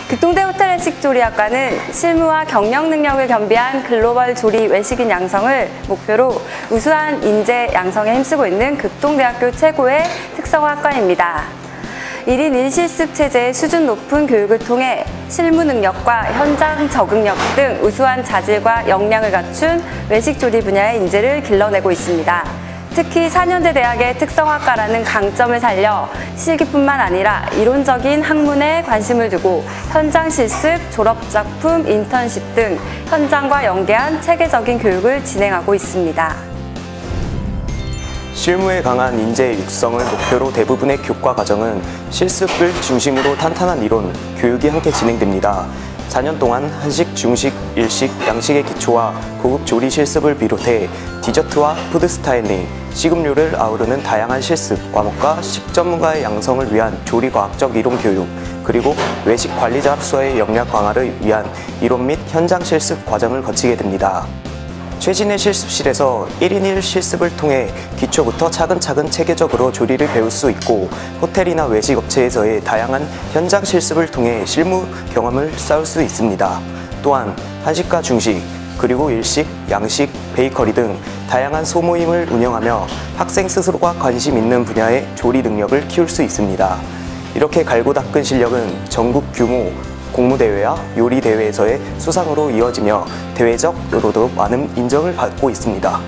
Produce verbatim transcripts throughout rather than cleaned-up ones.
극동대 호텔 외식 조리학과는 실무와 경영 능력을 겸비한 글로벌 조리 외식인 양성을 목표로 우수한 인재 양성에 힘쓰고 있는 극동대학교 최고의 특성화학과입니다. 일 인 일 실습 체제의 수준 높은 교육을 통해 실무 능력과 현장 적응력 등 우수한 자질과 역량을 갖춘 외식 조리 분야의 인재를 길러내고 있습니다. 특히 사 년제 대학의 특성학과라는 강점을 살려 실기뿐만 아니라 이론적인 학문에 관심을 두고 현장 실습, 졸업작품, 인턴십 등 현장과 연계한 체계적인 교육을 진행하고 있습니다. 실무에 강한 인재 육성을 목표로 대부분의 교과 과정은 실습을 중심으로 탄탄한 이론, 교육이 함께 진행됩니다. 사 년 동안 한식, 중식, 일식, 양식의 기초와 고급 조리 실습을 비롯해 디저트와 푸드 스타일링, 식음료를 아우르는 다양한 실습, 과목과 식전문가의 양성을 위한 조리과학적 이론 교육, 그리고 외식 관리자로서의 역량 강화를 위한 이론 및 현장 실습 과정을 거치게 됩니다. 최신의 실습실에서 일 인 일 실습을 통해 기초부터 차근차근 체계적으로 조리를 배울 수 있고 호텔이나 외식업체에서의 다양한 현장 실습을 통해 실무 경험을 쌓을 수 있습니다. 또한 한식과 중식, 그리고 일식, 양식, 베이커리 등 다양한 소모임을 운영하며 학생 스스로가 관심 있는 분야의 조리 능력을 키울 수 있습니다. 이렇게 갈고 닦은 실력은 전국 규모 공무대회와 요리대회에서의 수상으로 이어지며 대외적으로도 많은 인정을 받고 있습니다.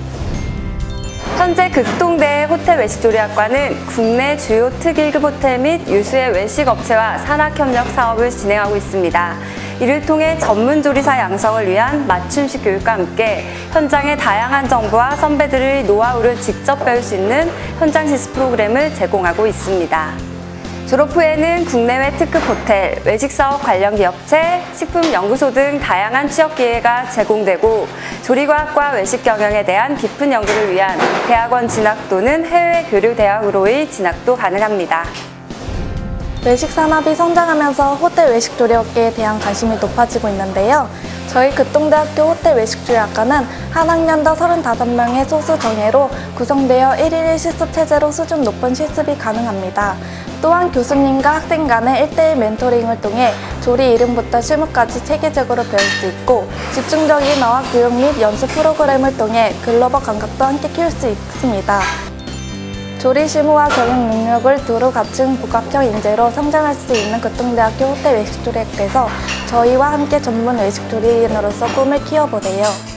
현재 극동대 호텔 외식조리학과는 국내 주요 특일 급 호텔 및 유수의 외식업체와 산학협력 사업을 진행하고 있습니다. 이를 통해 전문조리사 양성을 위한 맞춤식 교육과 함께 현장의 다양한 정보와 선배들의 노하우를 직접 배울 수 있는 현장 실습 프로그램을 제공하고 있습니다. 졸업 후에는 국내외 특급 호텔, 외식사업 관련 기업체, 식품연구소 등 다양한 취업 기회가 제공되고 조리과학과 외식 경영에 대한 깊은 연구를 위한 대학원 진학 또는 해외 교류 대학으로의 진학도 가능합니다. 외식 산업이 성장하면서 호텔 외식 조리업계에 대한 관심이 높아지고 있는데요. 저희 극동대학교 호텔 외식조리학과는 한 학년당 서른다섯 명의 소수 정예로 구성되어 일 인 일 실습 체제로 수준 높은 실습이 가능합니다. 또한 교수님과 학생 간의 일 대일 멘토링을 통해 조리 이름부터 실무까지 체계적으로 배울 수 있고 집중적인 어학 교육 및 연수 프로그램을 통해 글로벌 감각도 함께 키울 수 있습니다. 조리 실무와 경영 능력을 두루 갖춘 복합형 인재로 성장할 수 있는 극동대학교 호텔 외식조리학과에서 저희와 함께 전문 외식조리인으로서 꿈을 키워보세요.